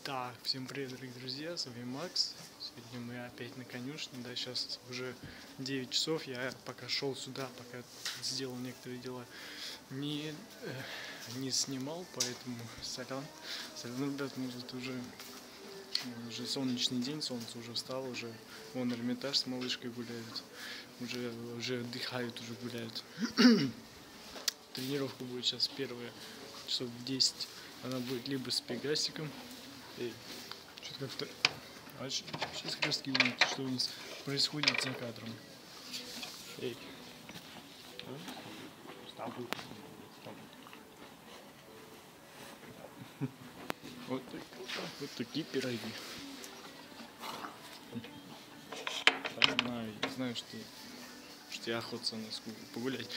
Так, всем привет, дорогие друзья, с вами Макс. Сегодня мы опять на конюшне, да, сейчас уже 9 часов, я пока шел сюда, пока сделал некоторые дела, не снимал, поэтому сорян, ребят, мы тут уже солнечный день, солнце уже встало, уже вон Эрмитаж с малышкой гуляют, уже отдыхают, уже гуляют. Тренировка будет сейчас первая, часов в 10, она будет либо с Пегасиком. Что-то как-то... сейчас как раз видите, что у нас происходит за кадром. Эй. Вот такие пироги. Знаю, что я охотца на скуку погулять.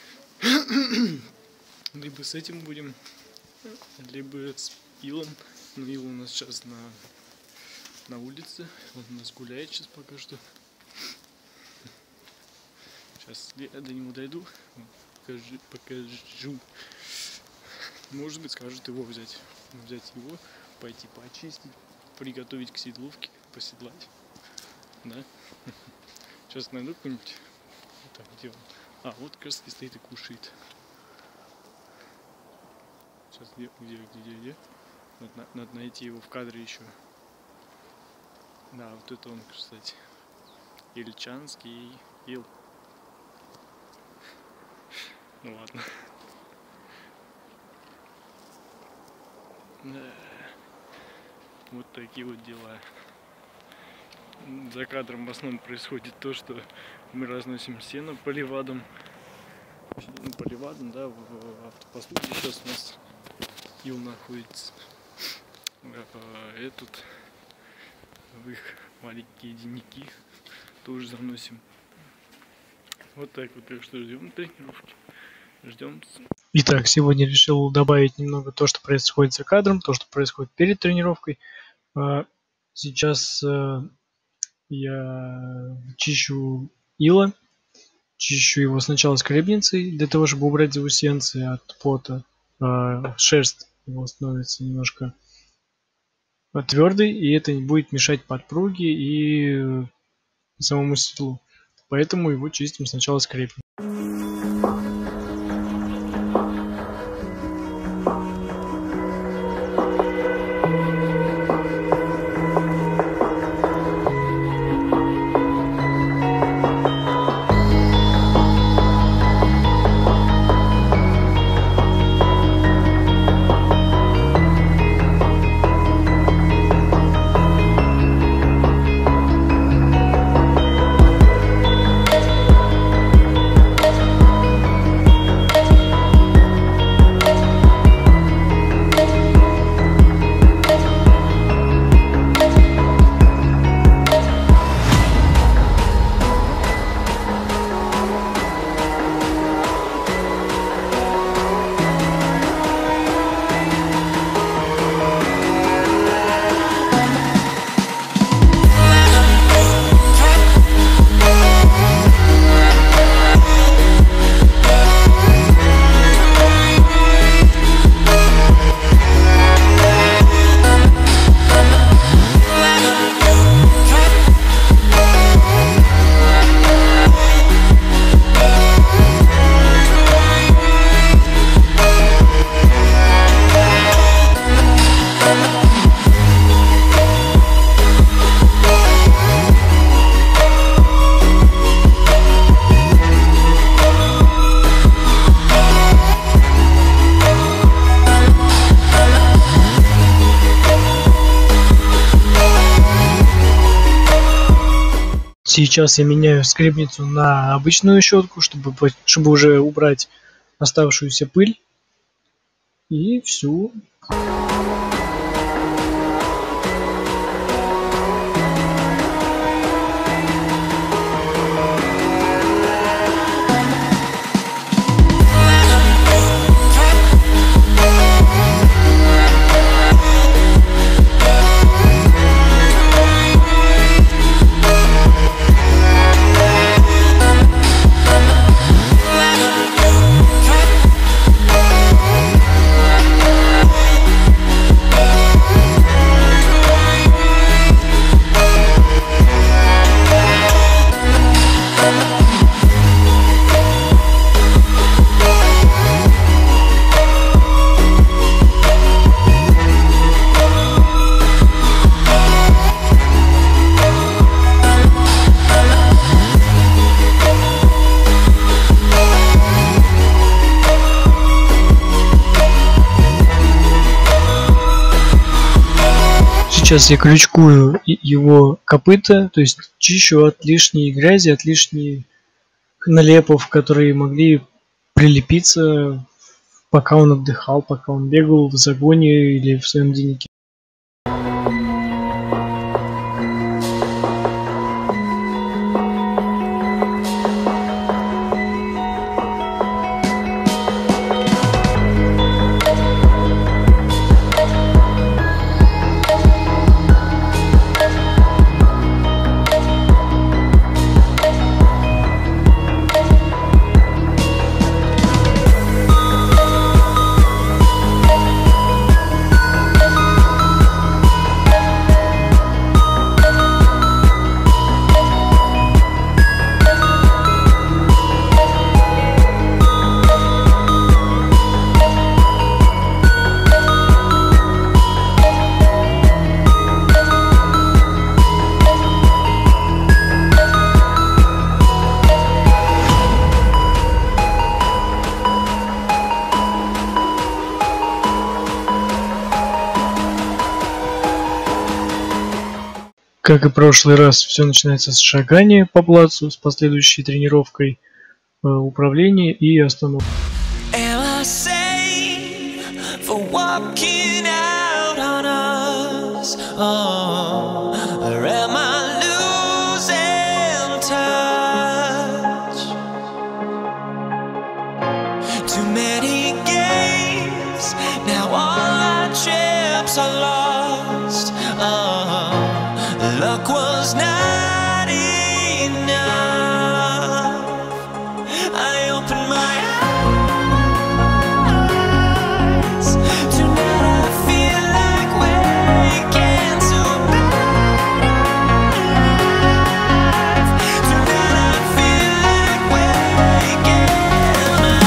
Либо с этим будем, либо с Илом. Ну, Ил у нас сейчас на улице. Он у нас гуляет сейчас пока что. Сейчас я до него дойду. Покажу. Может быть, скажут его взять. Взять его, пойти почистить, приготовить к седловке, поседлать. Да? Сейчас найду какой-нибудь. Так, где он? А, вот как раз стоит и кушает. Сейчас где? Надо найти его в кадре еще. Да, вот это он, кстати. Ильчанский Ил. Ну ладно. Да. Вот такие вот дела. За кадром в основном происходит то, что мы разносим сено по ливадам. По ливадам, да, в автопосту. Сейчас у нас Ил находится. Этот в их маленькие денники тоже заносим. Вот так вот, так что ждем тренировки. Ждем. Итак, сегодня решил добавить немного то, что происходит за кадром, то, что происходит перед тренировкой. Сейчас я чищу Ила. Чищу его сначала скребницей, для того, чтобы убрать заусенцы от пота. Шерсть его становится немножко твердый, и это будет мешать подпруге и самому седлу. Поэтому его чистим сначала скрепом. Сейчас я меняю скребницу на обычную щетку, чтобы уже убрать оставшуюся пыль. И все. Сейчас я крючкую его копыта, то есть чищу от лишней грязи, от лишних налепов, которые могли прилепиться, пока он отдыхал, пока он бегал в загоне или в своем деннике. Как и в прошлый раз, все начинается с шагания по плацу, с последующей тренировкой управления и остановки. Luck was not enough. I opened my eyes. Tonight I feel like waking to life. Tonight I feel like waking up.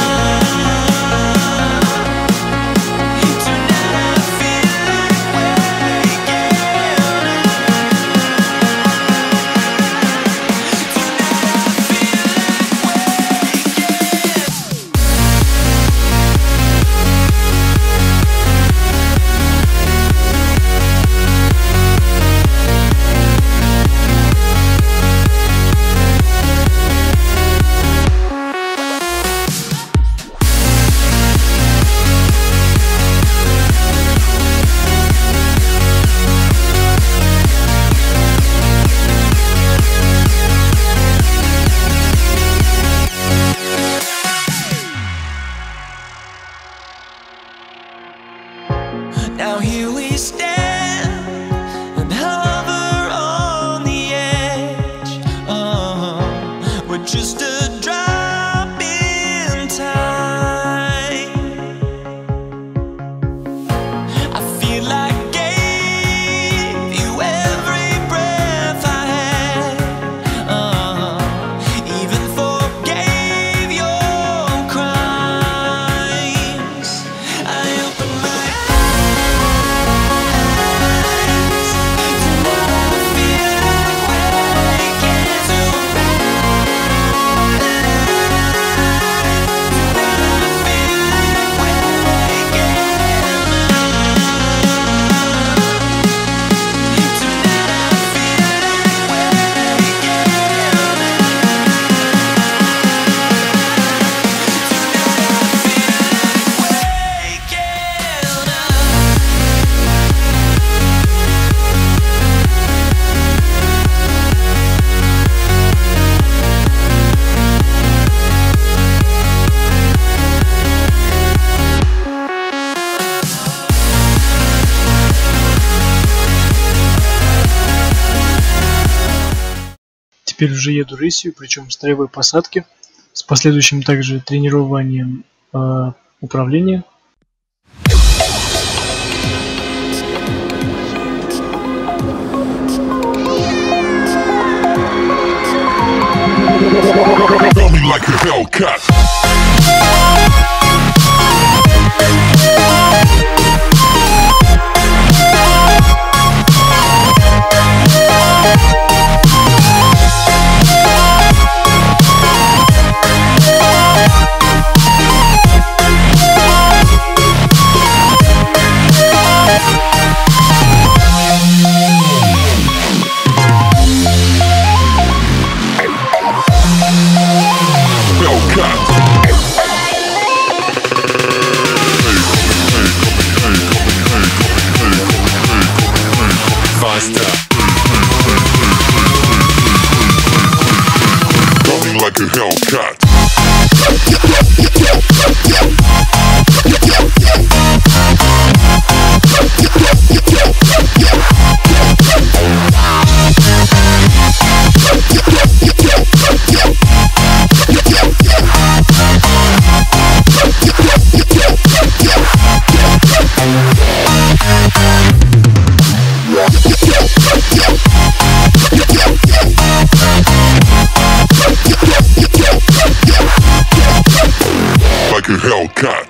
Tonight I feel like waking up. Now here we stand and hover on the edge. We're just a drop in time. I feel like I gave you every breath I had. Even forgave your crimes. I opened my Теперь уже еду рысью, причем в строевой посадке, с последующим также тренированием управления. Like a Hellcat.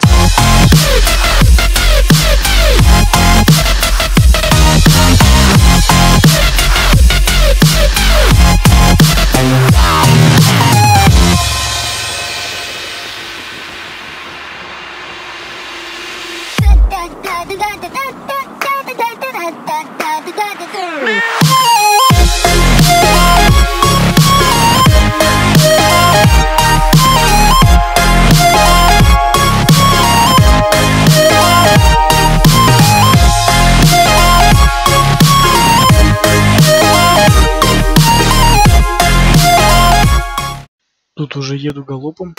Тут уже еду галопом.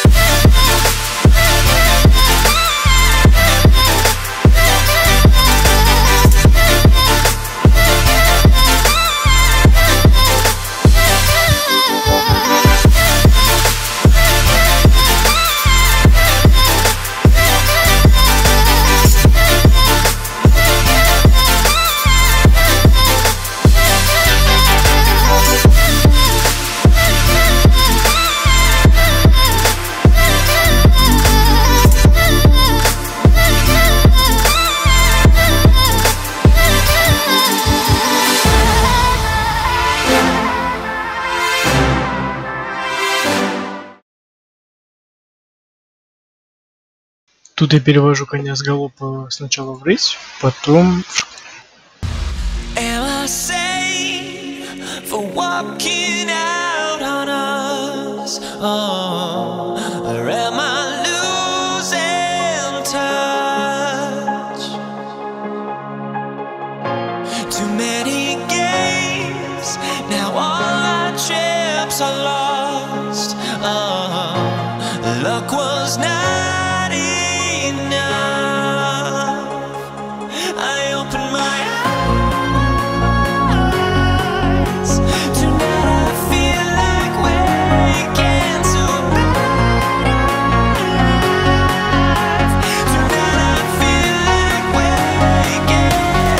Тут я перевожу коня с галопа сначала в рысь, потом в Am I safe for walking out on us? Oh, or am I losing touch? Too many games, now all our chips are lost. Oh, luck was not enough. I opened my eyes. Tonight I feel like waking to life. Tonight I feel like waking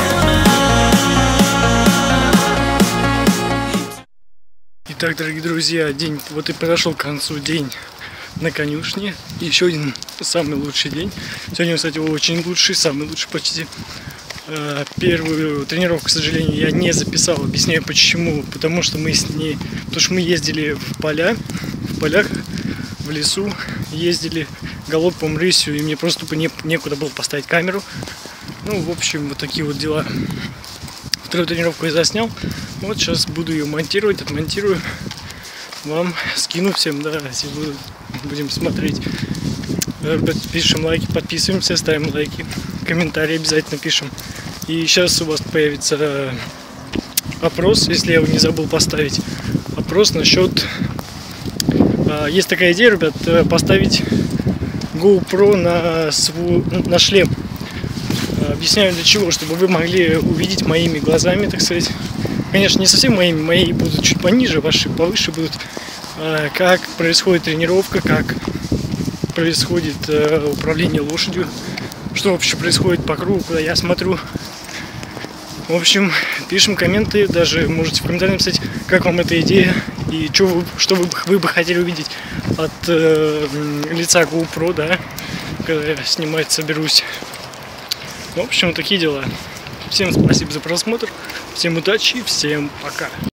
up. Итак, дорогие друзья, день вот и подошел к концу, день на конюшне. Еще один самый лучший день. Сегодня, кстати, очень лучший, самый лучший почти. Первую тренировку, к сожалению, я не записал. Объясняю почему. Потому что мы ездили в полях, в лесу, ездили галопом, рысью, и мне просто некуда было поставить камеру. Ну, в общем, вот такие вот дела. Вторую тренировку я заснял. Вот сейчас буду ее монтировать, отмонтирую. Вам скину всем, да, если будем смотреть. Пишем лайки, подписываемся, ставим лайки, комментарии обязательно пишем. И сейчас у вас появится опрос, если я его не забыл поставить. Опрос насчет... Есть такая идея, ребят, поставить GoPro на шлем. Объясняю для чего, чтобы вы могли увидеть моими глазами, так сказать. Конечно, не совсем мои будут чуть пониже, ваши повыше будут. Как происходит тренировка, как происходит управление лошадью, что вообще происходит по кругу, куда я смотрю. В общем, пишем комменты, даже можете в комментариях написать, как вам эта идея и что вы бы хотели увидеть от лица GoPro, да, когда я снимать соберусь. В общем, такие дела. Всем спасибо за просмотр, всем удачи, всем пока.